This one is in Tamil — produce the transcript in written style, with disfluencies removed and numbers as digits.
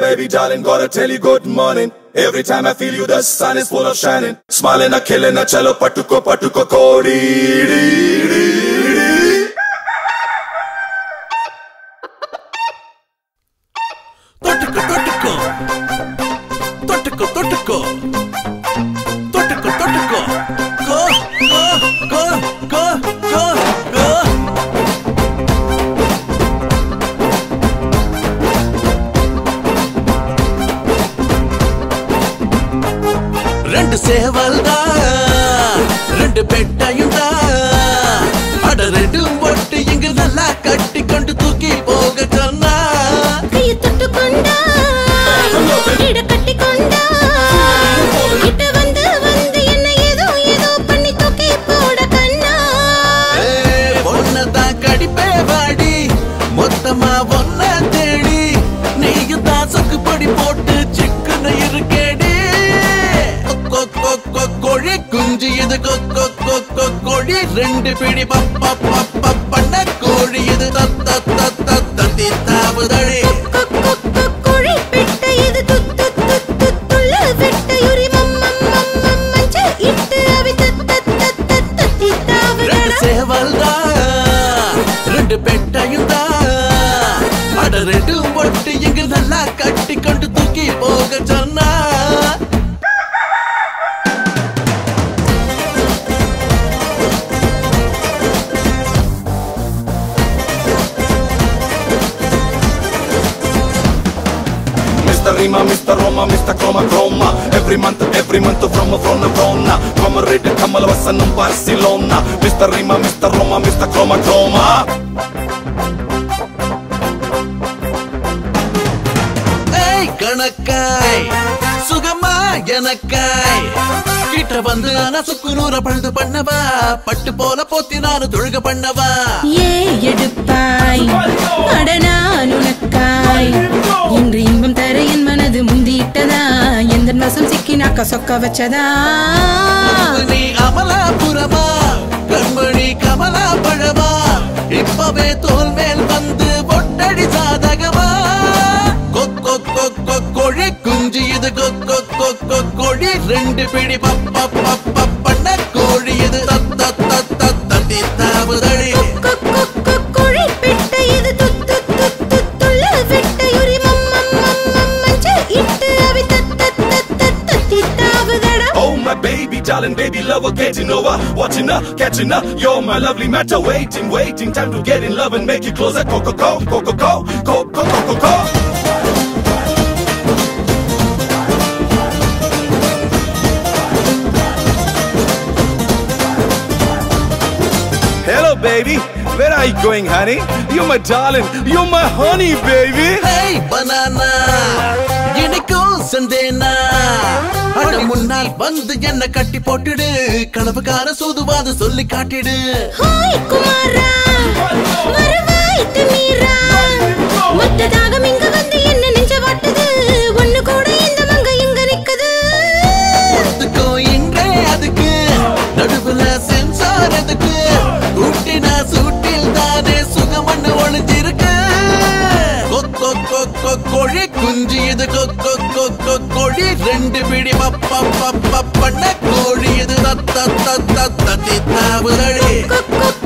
baby darling, gotta tell you good morning. Every time I feel you, the sun is full of shining. Smiling, a killing, a cello, patuko, patuko, Kodi. Totiko, totiko. Totiko, totiko. Totiko, totiko. Go, go, go, go, go, go. ரெண்டு சேவல்தா ரெண்டு பெட்டையும்தா அட ரெண்டும் ஒட்டு இங்கு நல்லா கட்டி கொண்டு தூக்கி போக சொன்னா கையை தொட்டு கொண்டா இட கட்டி கொண்டா கிட்ட வந்து வந்து என்ன ஏதோ ஏதோ பண்ணி தூக்கி போட கண்ணா ஒன்னதான் கடிப்பே வாடி மொத்தமா ஒன்ன தேடி நீயும் தான் சொக்குப்படி போட்டு சிக்குன்னு இருக்கேடி கோழி குஞ்சு இது கோழி ரெண்டு பிடி பண்ண கோழி இது தத்தி தாவுதழி கோழி பெட்டை இது துள்ள வெட்டையுரி மஞ்ச இட்டு அவி தத்தி தாவுதழ ரெண்டு சேவல்தா ரெண்டு பெட்டையும் தான் அட ரெண்டு ஒட்டு இங்கு நல்லா கட்டி கொண்டு தூக்கி போக சொன்னா Rima, Mr. Roma, Mr. Chroma, Chroma. Every month from Verona. Come read the Kamal Vasanam, Barcelona. Mr. Rima, Mr. Roma, Mr. Chroma, Chroma. Hey, Kanakai, Sugama, Yanakai. கிட்ட வந்து ஆனா சுக்குநூற பழுது பண்ணவா பட்டு போல போத்தி நானு தொழுக பண்ணவா ஏ எடுப்பாய் அடனான் உனக்காய் இன்று இன்பம் தர என் மனது முந்திட்டதா எந்த வசம் சிக்கினாக்க சொக்க வச்சதா நீ அமலாபுரமா கண்மணி கமலா பழமா இப்பவே தோல் மேல் வந்து பொட்டடி சாதகமா கோழி குஞ்சு இது கோழி ரெண்டு பிடி பண்ண கோழி இது தத்தி தாவுதழி கோழி பெட்டை இது துள்ள வெட்டையுரி மஞ்ச இட்டு அவி தத்தி தாவுதழ Oh my baby darling, baby lover, getting over, watching her, catching her. You're my lovely matter, waiting, time to get in love and make you closer. Go. Hello baby, where are you going honey? You're my darling, you're my honey baby. Hey banana, இனிக்கும் சந்தேனா அட முன்னால் வந்து என்ன கட்டி போட்டுடு கனவுக்கார சூதுவாது சொல்லி காட்டிடு ஹாய் குமாரா மரவாய்த்து மீரா மொத்ததாக இங்க வந்து என்ன நெஞ்ச வாட்டுது ஒண்ணு கூட இந்த மங்க இங்க நிக்குது ஒத்துக்கோ இன்றே அதுக்கு நடுவுல சென்சார் அதுக்கு ஊட்டினா சூட்டில் தானே சுகமண்ணு ஒளிஞ்சிருக்கு கோழி குஞ்சு இது கோழி ரெண்டு பிடி பண்ண கோழி இது தத்தி தாவுதழி